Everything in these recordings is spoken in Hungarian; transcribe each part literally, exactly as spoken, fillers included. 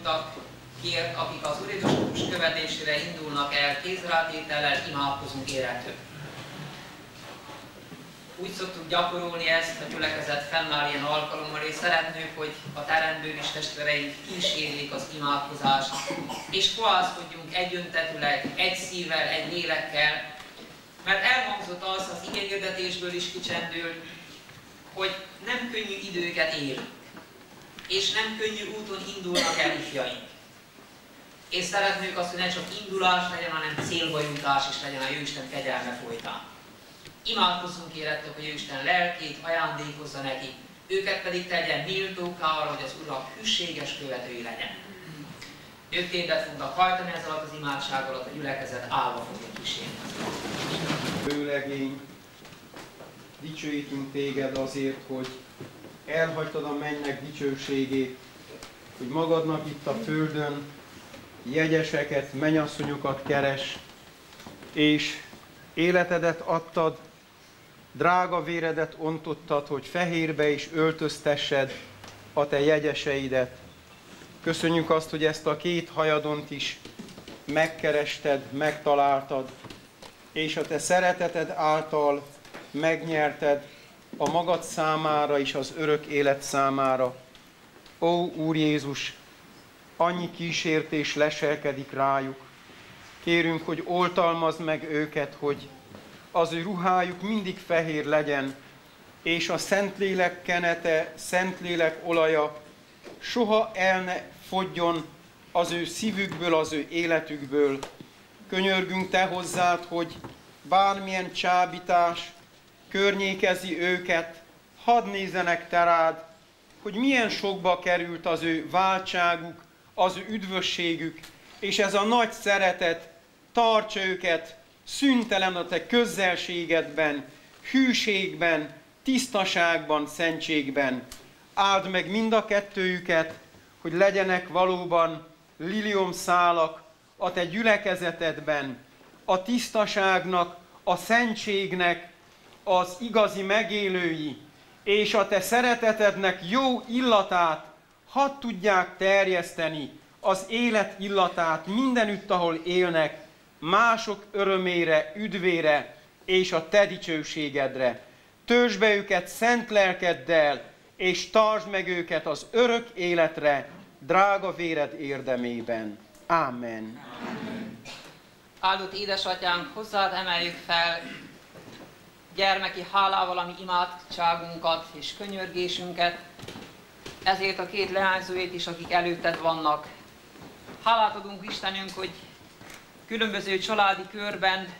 mindazokért, akik az Úr Jézus Krisztus követésére indulnak el, kézrátétellel imádkozunk értük. Úgy szoktuk gyakorolni ezt, a gyülekezet fennáll ilyen alkalommal, és szeretnünk, hogy a teremből is testvéreink kísérjék az imádkozást, és fohászkodjunk egyöntetűleg, egy szívvel, egy lélekkel, mert elhangzott az, az igényhirdetésből is kicsendült, hogy nem könnyű időket élünk, és nem könnyű úton indulnak el ifjaink. És szeretnék azt, hogy ne csak indulás legyen, hanem célba jutás is legyen a Jóisten kegyelme folytán. Imádkozzunk érettük, hogy Jóisten lelkét ajándékozza neki, őket pedig tegyen méltókká arra, hogy az Urak hűséges követői legyen. Ők téged fognak hajtani ez alatt az imádság alatt, a gyülekezet állva fogja kísérni. Főlegény, dicsőítünk téged azért, hogy elhagytad a mennyek dicsőségét, hogy magadnak itt a földön jegyeseket, mennyasszonyokat keres, és életedet adtad, drága véredet ontottad, hogy fehérbe is öltöztessed a te jegyeseidet. Köszönjük azt, hogy ezt a két hajadont is megkerested, megtaláltad, és a te szereteted által megnyerted a magad számára és az örök élet számára. Ó, Úr Jézus, annyi kísértés leselkedik rájuk. Kérünk, hogy oltalmazd meg őket, hogy az ő ruhájuk mindig fehér legyen, és a Szentlélek kenete, Szentlélek olaja soha el ne fogjon az ő szívükből, az ő életükből. Könyörgünk te hozzád, hogy bármilyen csábítás környékezi őket, hadd nézzenek te rád, hogy milyen sokba került az ő váltságuk, az ő üdvösségük, és ez a nagy szeretet tartsa őket szüntelen a te közelségedben, hűségben, tisztaságban, szentségben. Áld meg mind a kettőjüket, hogy legyenek valóban liliomszálak a te gyülekezetedben, a tisztaságnak, a szentségnek az igazi megélői, és a te szeretetednek jó illatát hadd tudják terjeszteni, az élet illatát mindenütt, ahol élnek, mások örömére, üdvére és a te dicsőségedre. Töltsd be őket szent lelkeddel, és tartsd meg őket az örök életre, drága véred érdemében. Ámen. Ámen. Áldott édesatyánk, hozzád emeljük fel gyermeki hálával a mi imádságunkat és könyörgésünket, ezért a két leányzóét is, akik előtted vannak. Hálát adunk Istenünk, hogy különböző családi körben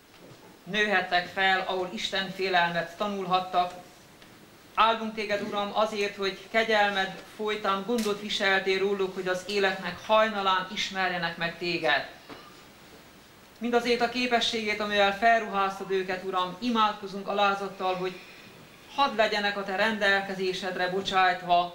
nőhettek fel, ahol Isten félelmet tanulhattak. Áldunk téged, Uram, azért, hogy kegyelmed folytán gondot viseltél róluk, hogy az életnek hajnalán ismerjenek meg téged. Mindazért a képességét, amivel felruháztad őket, Uram, imádkozunk alázattal, hogy hadd legyenek a te rendelkezésedre bocsájtva,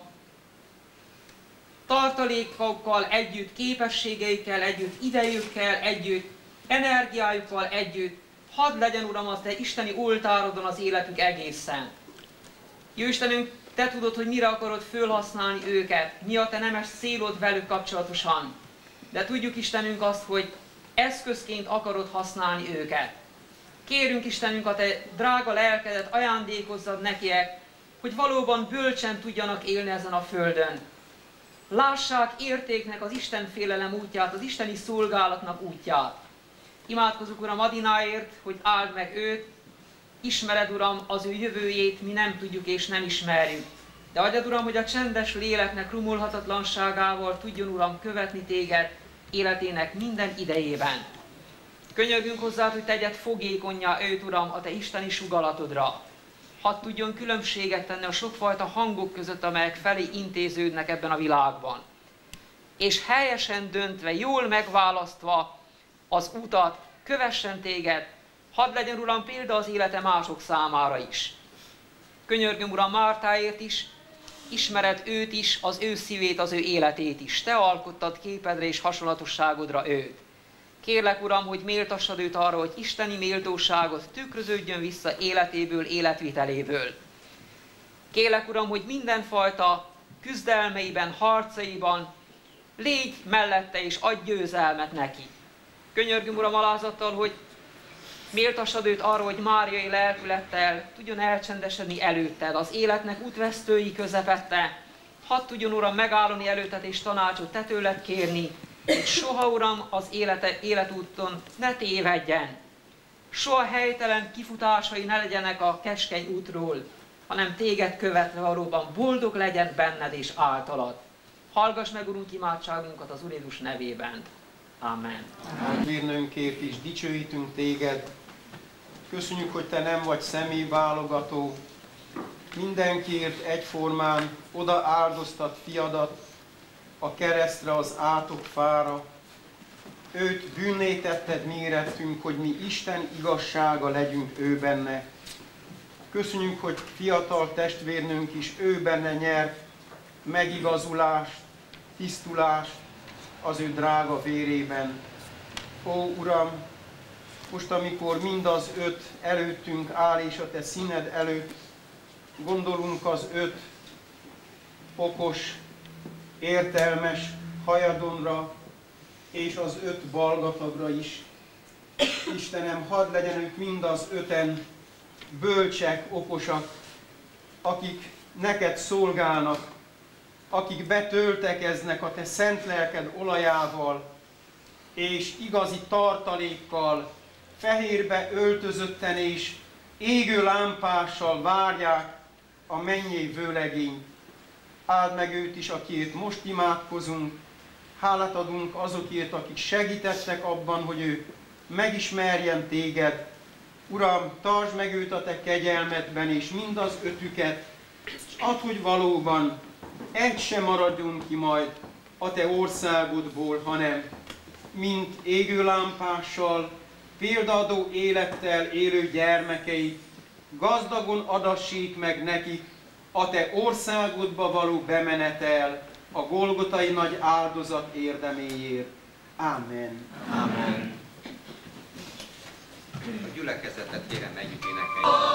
tartalékokkal együtt, képességeikkel együtt, idejükkel együtt, energiájukkal együtt, hadd legyen, Uram, az te isteni oltárodon az életük egészen. Jó Istenünk, te tudod, hogy mire akarod fölhasználni őket, mi a te nemes célod velük kapcsolatosan. De tudjuk, Istenünk, azt, hogy eszközként akarod használni őket. Kérünk, Istenünk, a te drága lelkedet ajándékozzad nekiek, hogy valóban bölcsen tudjanak élni ezen a földön. Lássák értéknek az Isten félelem útját, az isteni szolgálatnak útját. Imádkozunk, Uram, Adináért, hogy áld meg őt. Ismered, Uram, az ő jövőjét, mi nem tudjuk és nem ismerjük. De adjad, Uram, hogy a csendes léleknek rumolhatatlanságával tudjon, Uram, követni téged életének minden idejében. Könyörgünk hozzá, hogy tegyed fogékonnyá őt, Uram, a te isteni sugalatodra. Hadd tudjon különbséget tenni a sokfajta hangok között, amelyek felé intéződnek ebben a világban. És helyesen döntve, jól megválasztva az utat, kövessen téged, hadd legyen, Uram, példa az élete mások számára is. Könyörgöm, Uram, Mártáért is, ismered őt is, az ő szívét, az ő életét is. Te alkottad képedre és hasonlatosságodra őt. Kérlek, Uram, hogy méltassad őt arra, hogy isteni méltóságot tükröződjön vissza életéből, életviteléből. Kérlek, Uram, hogy mindenfajta küzdelmeiben, harcaiban Légy mellette és adj győzelmet neki. Könyörgöm, Uram, alázattal, hogy méltassad őt arra, hogy máriai lelkülettel tudjon elcsendesedni előtted, az életnek útvesztői közepette. Hadd tudjon, Uram, megállni előtted és tanácsot te tőled kérni, hogy soha, Uram, az élete, életúton ne tévedjen. Soha helytelen kifutásai ne legyenek a keskeny útról, hanem téged követve valóban boldog legyen benned és általad. Hallgass meg, Urunk, imádságunkat az Úr Jézus nevében. Amen. Vérnőnkért is dicsőítünk téged. Köszönjük, hogy te nem vagy személyválogató. Mindenkiért egyformán oda áldoztat fiadat a keresztre, az átok fára. Őt bűnné tetted mi érettünk, hogy mi Isten igazsága legyünk ő benne. Köszönjük, hogy fiatal testvérnőnk is ő benne nyert megigazulást, tisztulást az ő drága vérében. Ó, Uram, most amikor mindaz öt előttünk áll és a te színed előtt, gondolunk az öt okos, értelmes hajadonra és az öt balgatagra is. Istenem, hadd legyen ők mindaz öten bölcsek, okosak, akik neked szolgálnak, akik betöltekeznek a te szent lelked olajával, és igazi tartalékkal, fehérbe öltözötten és égő lámpással várják a mennyei vőlegényt. Áld meg őt is, akiért most imádkozunk, hálát adunk azokért, akik segítettek abban, hogy ő megismerjen téged. Uram, tartsd meg őt a te kegyelmedben, és mindaz ötüket, add, hogy valóban egy sem maradjunk ki majd a te országodból, hanem mint égő lámpással, példaadó élettel élő gyermekeid, gazdagon adassék meg nekik a te országodba való bemenetel a golgotai nagy áldozat érdeméért. Amen. Amen. A gyülekezetet kérem együtt énekelni.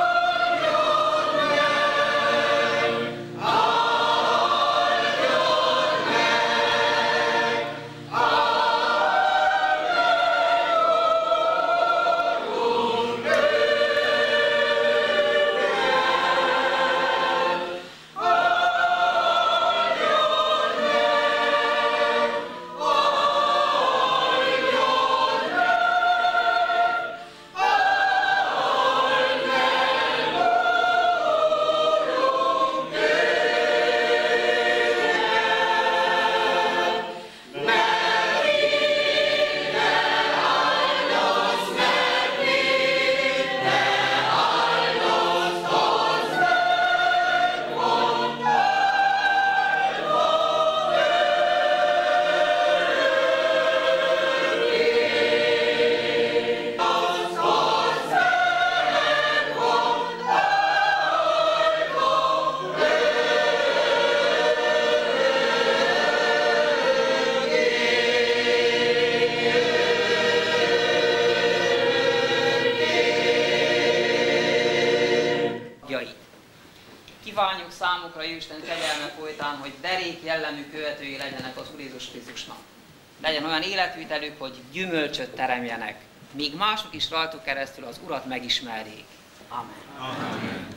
Kívánjuk számukra, Isten kegyelme folytán, hogy derék jellemű követői legyenek az Úr Jézus Krisztusnak. Legyen olyan életvitelük, hogy gyümölcsöt teremjenek, míg mások is rajtuk keresztül az Urat megismerjék. Amen. Amen.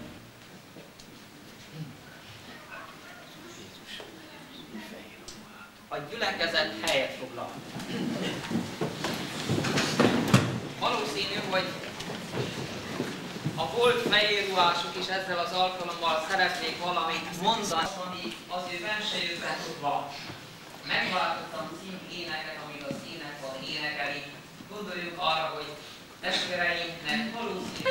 A gyülekezet helyet foglal. Valószínű, hogy a volt fejérruhások is ezzel az alkalommal szeretnék valamit mondani, ami az ő versenyükben van. Megváltottam cím éneket, amíg az énekar énekeli. Gondoljuk arra, hogy testvéreinknek valószínű...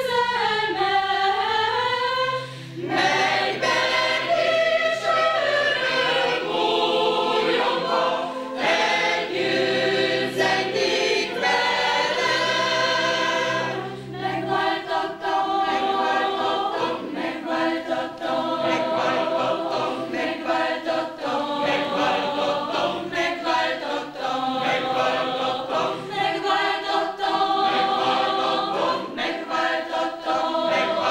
Megváltottam,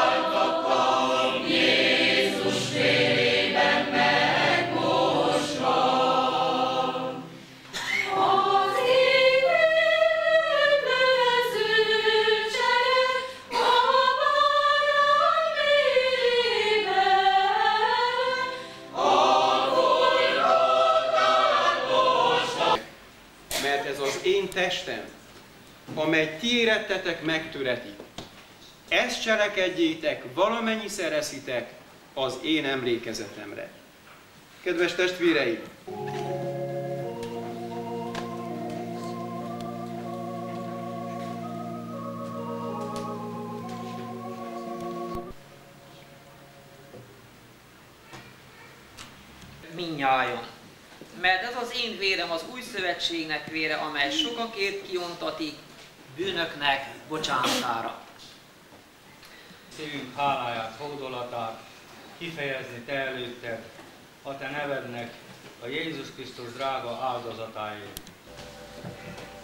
én testem, amely ti érettetek megtüreti. Ezt cselekedjétek, valamennyi szereszitek az én emlékezetemre. Kedves testvéreim! Minnyájon. Mert ez az én vérem az új szövetségnek vére, amely sokakért kiontatik bűnöknek bocsánatára. Szívünk háláját, hódolatát kifejezni te előtted, a te nevednek, a Jézus Krisztus drága áldozatáért.